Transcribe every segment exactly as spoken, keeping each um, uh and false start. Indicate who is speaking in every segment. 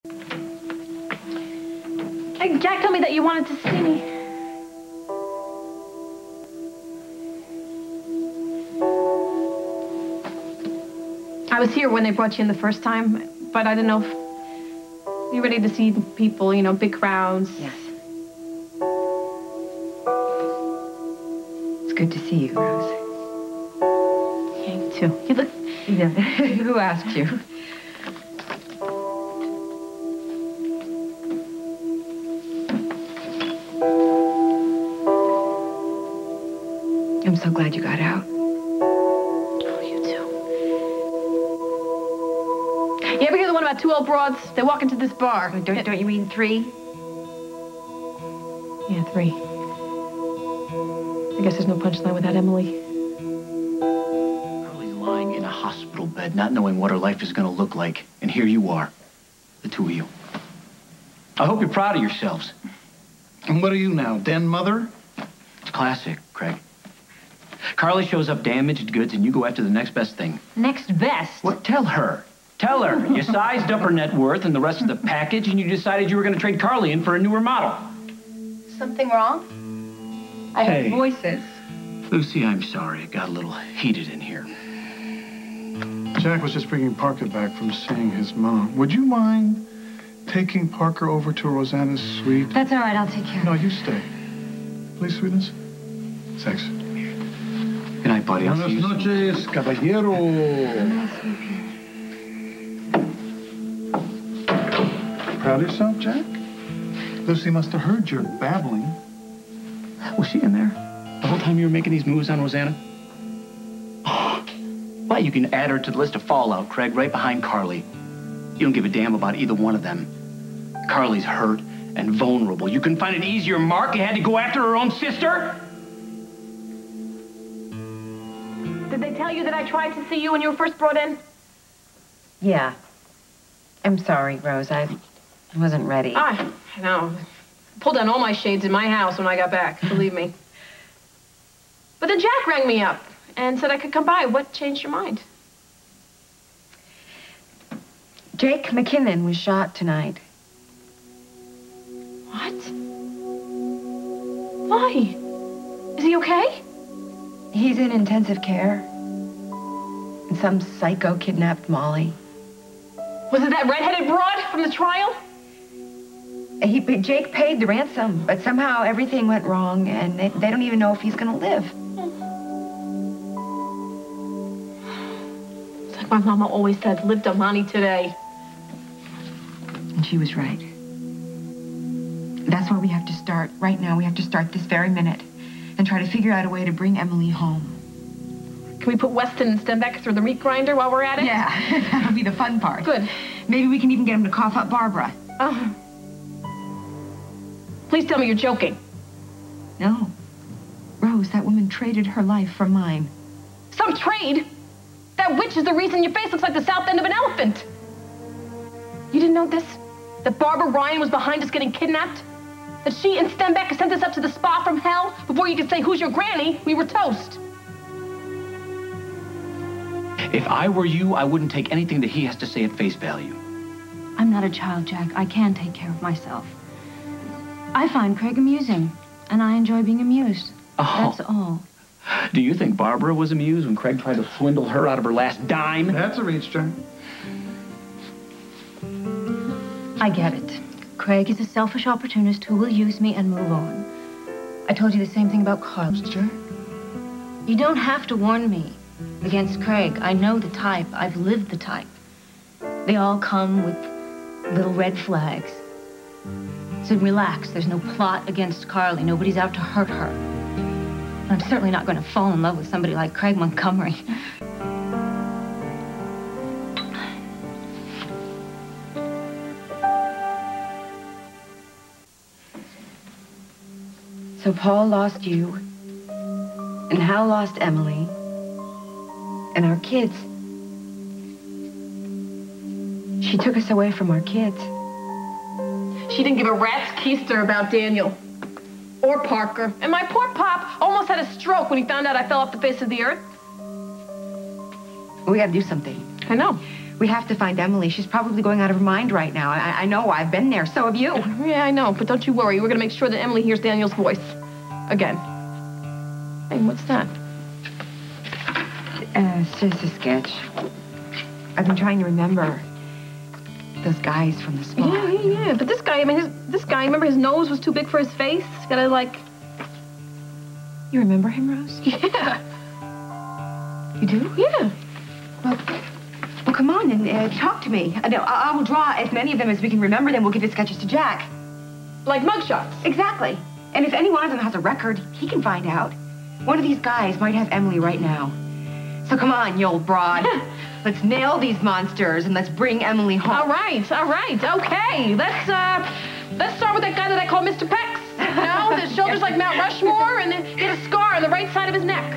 Speaker 1: Hey, Jack told me that you wanted to see me. I was here when they brought you in the first time, but I didn't know if you're ready to see people, you know, big crowds.
Speaker 2: Yes. It's good to see you, Rose.
Speaker 1: Yeah, you too. You look...
Speaker 2: Yeah. Who asked you? I'm so glad you got out.
Speaker 1: Oh, you too. You ever hear the one about two old broads? They walk into this bar.
Speaker 2: Oh, don't, don't you mean three?
Speaker 1: Yeah, three. I guess there's no punchline without Emily.
Speaker 3: Carly's lying in a hospital bed, not knowing what her life is going to look like. And here you are, the two of you. I hope you're proud of yourselves.
Speaker 4: And what are you now, den mother?
Speaker 3: It's classic, Craig. Carly shows up damaged goods, and you go after the next best thing.
Speaker 1: Next best?
Speaker 3: What? Tell her. Tell her. You sized up her net worth and the rest of the package, and you decided you were going to trade Carly in for a newer model.
Speaker 1: Something wrong? I
Speaker 3: Hey.
Speaker 1: heard voices.
Speaker 3: Lucy, I'm sorry. It got a little heated in here.
Speaker 4: Jack was just bringing Parker back from seeing his mom. Would you mind taking Parker over to Rosanna's suite?
Speaker 1: That's all right. I'll take care of it.
Speaker 4: No, you stay. Please, sweetness. Thanks.
Speaker 3: Good night, buddy. I'll
Speaker 4: Buenas
Speaker 3: see you soon.
Speaker 4: noches, caballero. Proud of yourself, Jack? Lucy must have heard your babbling.
Speaker 3: Was she in there the whole time you were making these moves on Rosanna? Oh, well, you can add her to the list of fallout, Craig, right behind Carly. You don't give a damn about either one of them. Carly's hurt and vulnerable. You couldn't find an easier mark? You had to go after her own sister?
Speaker 1: Did they tell you that I tried to see you when you were first brought in?
Speaker 2: Yeah. I'm sorry, Rose. I wasn't ready.
Speaker 1: I know. Pulled down all my shades in my house when I got back, believe me. But then Jack rang me up and said I could come by. What changed your mind?
Speaker 2: Jake McKinnon was shot tonight.
Speaker 1: What? Why? Is he okay?
Speaker 2: He's in intensive care. And some psycho kidnapped Molly.
Speaker 1: Was it that redheaded broad from the trial?
Speaker 2: He, Jake paid the ransom, but somehow everything went wrong, and they, they don't even know if he's gonna live.
Speaker 1: It's like my mama always said, live Damani today.
Speaker 2: And she was right. That's where we have to start. Right now, we have to start this very minute and try to figure out a way to bring Emily home.
Speaker 1: Can we put Weston and Stenbeck through the meat grinder while we're at it?
Speaker 2: Yeah, that'll be the fun part.
Speaker 1: Good.
Speaker 2: Maybe we can even get him to cough up Barbara.
Speaker 1: Oh. Please tell me you're joking.
Speaker 2: No. Rose, that woman traded her life for mine.
Speaker 1: Some trade? That witch is the reason your face looks like the south end of an elephant. You didn't know this? That Barbara Ryan was behind us getting kidnapped? That she and Stenbeck sent us up to the spa from hell? Before you could say, who's your granny, we were toast.
Speaker 3: If I were you, I wouldn't take anything that he has to say at face value.
Speaker 5: I'm not a child, Jack. I can take care of myself. I find Craig amusing, and I enjoy being amused.
Speaker 3: Oh.
Speaker 5: That's all.
Speaker 3: Do you think Barbara was amused when Craig tried to swindle her out of her last dime?
Speaker 4: That's a reach, Jack.
Speaker 5: I get it. Craig is a selfish opportunist who will use me and move on. I told you the same thing about Carl.
Speaker 4: Jack?
Speaker 5: You don't have to warn me against Craig. I know the type. I've lived the type. They all come with little red flags. So relax. There's no plot against Carly. Nobody's out to hurt her. And I'm certainly not going to fall in love with somebody like Craig Montgomery.
Speaker 2: So Paul lost you, and Hal lost Emily, and our kids. She took us away from our kids.
Speaker 1: She didn't give a rat's keister about Daniel. Or Parker. And my poor pop almost had a stroke when he found out I fell off the face of the earth.
Speaker 2: We gotta do something.
Speaker 1: I know.
Speaker 2: We have to find Emily. She's probably going out of her mind right now. I, I know. I've been there. So have you.
Speaker 1: Yeah, I know. But don't you worry. We're going to make sure that Emily hears Daniel's voice. Again. Hey, what's that?
Speaker 2: Uh, it's just a sketch. I've been trying to remember those guys from the spa.
Speaker 1: Yeah, yeah, yeah. But this guy, I mean, his, this guy, remember his nose was too big for his face? Gotta, like...
Speaker 2: You remember him, Rose?
Speaker 1: Yeah.
Speaker 2: You do?
Speaker 1: Yeah.
Speaker 2: Well, well, come on and uh, talk to me. I, know, I, I will draw as many of them as we can remember, then we'll give the sketches to Jack.
Speaker 1: Like mugshots?
Speaker 2: Exactly. And if any one of them has a record, he can find out. One of these guys might have Emily right now. So come on, you old broad. Let's nail these monsters and let's bring Emily home.
Speaker 1: All right, all right, okay. Let's, uh, let's start with that guy that I call Mister Pex. You know, his shoulders like Mount Rushmore, and he had a scar on the right side of his neck.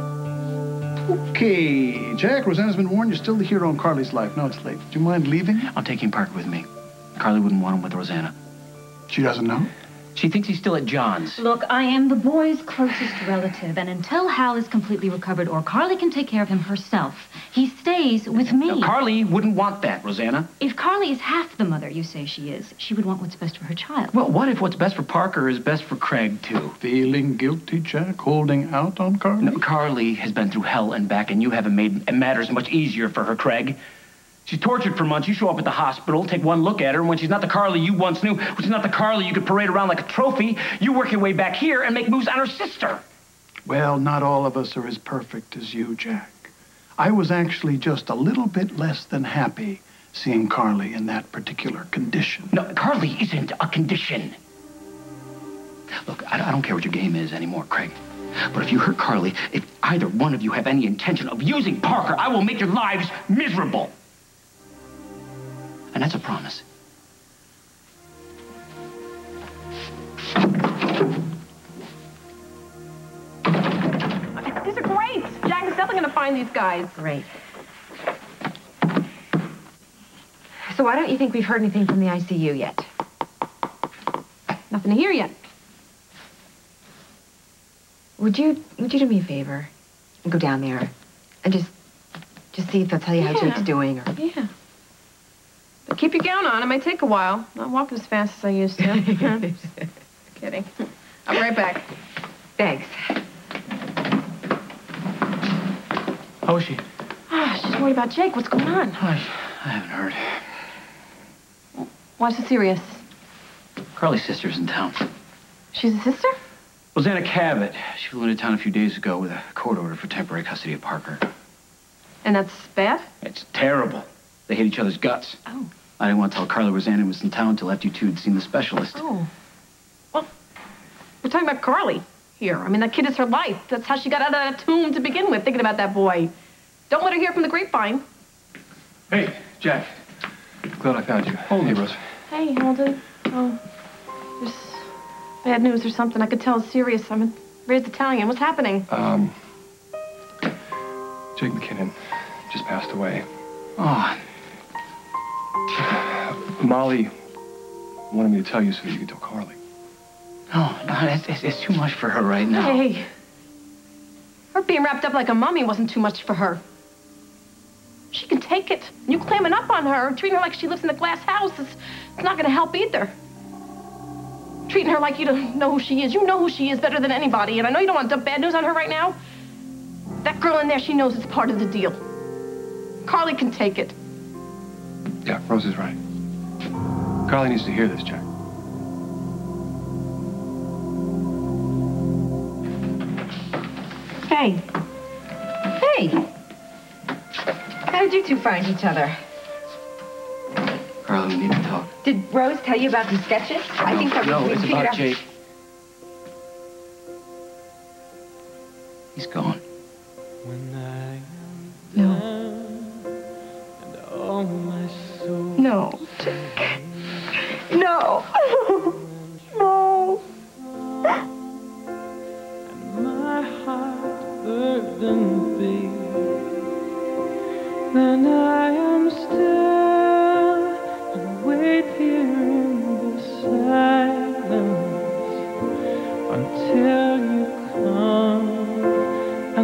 Speaker 4: Okay, Jack, Rosanna's been warned you're still the hero in Carly's life. Now it's late. Do you mind leaving?
Speaker 3: I'm taking Parker with me. Carly wouldn't want him with Rosanna.
Speaker 4: She doesn't know?
Speaker 3: She thinks he's still at John's.
Speaker 5: Look, I am the boy's closest relative, and until Hal is completely recovered or Carly can take care of him herself, he stays with me.
Speaker 3: Now, Carly wouldn't want that, Rosanna.
Speaker 5: If Carly is half the mother you say she is, she would want what's best for her child.
Speaker 3: Well, what if what's best for Parker is best for Craig, too?
Speaker 4: Feeling guilty, Jack? Holding out on Carly?
Speaker 3: No, Carly has been through hell and back, and you haven't made matters much easier for her, Craig. She's tortured for months. You show up at the hospital, take one look at her, and when she's not the Carly you once knew, when she's not the Carly you could parade around like a trophy, you work your way back here and make moves on her sister.
Speaker 4: Well, not all of us are as perfect as you, Jack. I was actually just a little bit less than happy seeing Carly in that particular condition.
Speaker 3: No, Carly isn't a condition. Look, I I don't care what your game is anymore, Craig. But if you hurt Carly, if either one of you have any intention of using Parker, I will make your lives miserable. And that's a promise.
Speaker 1: These are great. Jack is definitely going to find these guys.
Speaker 2: Great. So why don't you think we've heard anything from the I C U yet?
Speaker 1: Nothing to hear yet.
Speaker 2: Would you, would you do me a favor and go down there and just, just see if they'll tell you how
Speaker 1: Yeah.
Speaker 2: Jake's doing or...
Speaker 1: Yeah. But keep your gown on. It might take a while. Not walking as fast as I used to. Kidding. I'll be right back.
Speaker 2: Thanks.
Speaker 3: How is she?
Speaker 1: Ah, she's worried about Jake. What's going on?
Speaker 3: I, I haven't heard.
Speaker 1: Why so serious?
Speaker 3: Carly's sister's in town.
Speaker 1: She's a sister?
Speaker 3: Rosanna Cabot. She flew into town a few days ago with a court order for temporary custody of Parker.
Speaker 1: And that's bad?
Speaker 3: It's terrible. They hate each other's guts.
Speaker 1: Oh.
Speaker 3: I didn't want to tell Carly Rosanna was in town until after you two had seen the specialist.
Speaker 1: Oh. Well, we're talking about Carly here. I mean, that kid is her life. That's how she got out of that tomb to begin with, thinking about that boy. Don't let her hear from the grapevine.
Speaker 6: Hey, Jack. Glad I found you.
Speaker 3: Holden.
Speaker 6: Hey, Rose.
Speaker 1: Hey, Holden. Oh, there's bad news or something. I could tell it's serious. I'm raised Italian. What's happening?
Speaker 6: Um, Jake McKinnon just passed away.
Speaker 3: Oh,
Speaker 6: Molly wanted me to tell you so that you could tell Carly.
Speaker 3: no, no, it's, it's, it's too much for her right now.
Speaker 1: Hey, her being wrapped up like a mummy wasn't too much for her. She can take it. You clamming up on her, treating her like she lives in a glass house, is it's not going to help either. Treating her like you don't know who she is. You know who she is better than anybody, and I know you don't want to dump bad news on her right now. That girl in there, she knows it's part of the deal. Carly can take it.
Speaker 6: Yeah, Rose is right. Carly needs to hear this, Jack.
Speaker 2: Hey. Hey. How did you two find each other?
Speaker 3: Carly, we need to talk.
Speaker 2: Did Rose tell you about these sketches? I think that we
Speaker 3: No,
Speaker 2: we
Speaker 3: it's
Speaker 2: figured
Speaker 3: about
Speaker 2: out...
Speaker 3: Jake. He's gone.
Speaker 2: No. No, Jake. No. No.
Speaker 7: My heart burdened be, then I am still and wait here in the silence until you come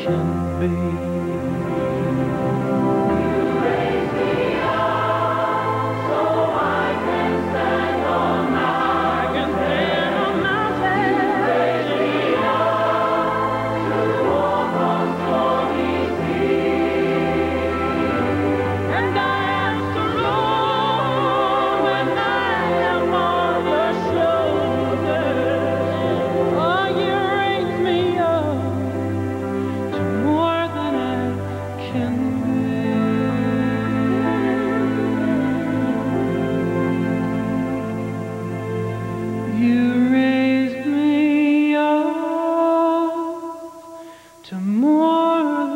Speaker 7: can be. You raised me up to more